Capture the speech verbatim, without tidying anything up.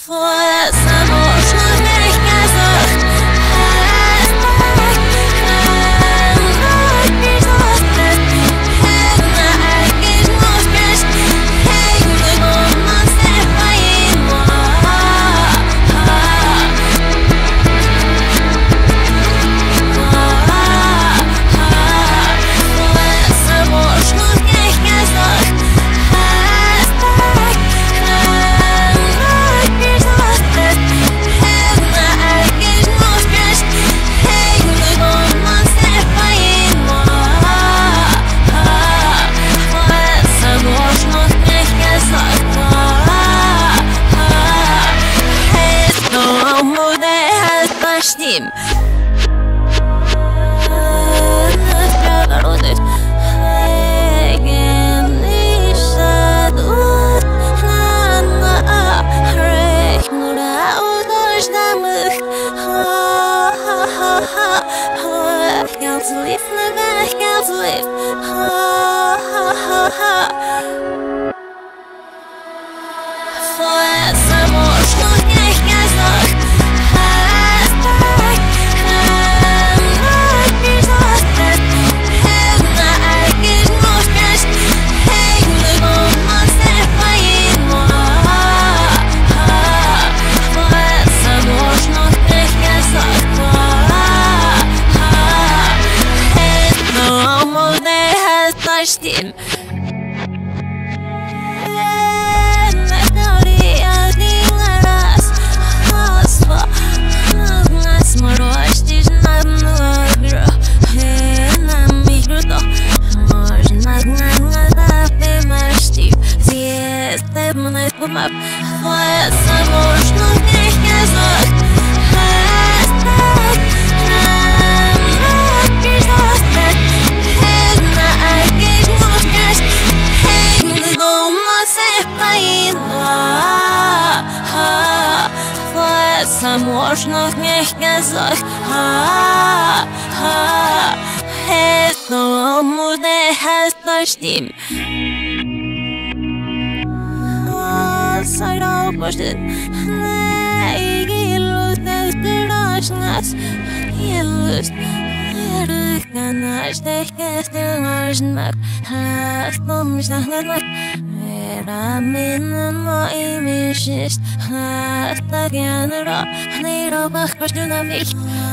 Him. Him. Можно мягко зах, ha ha, это муде хасташдим. Сайра пошли, не гилус не стираш нас, гилус. Рыканаш, дехкестер важнак, хастомиш нахледмак. Raminen ma imisist, hát a genera, néra bach, most nem ich.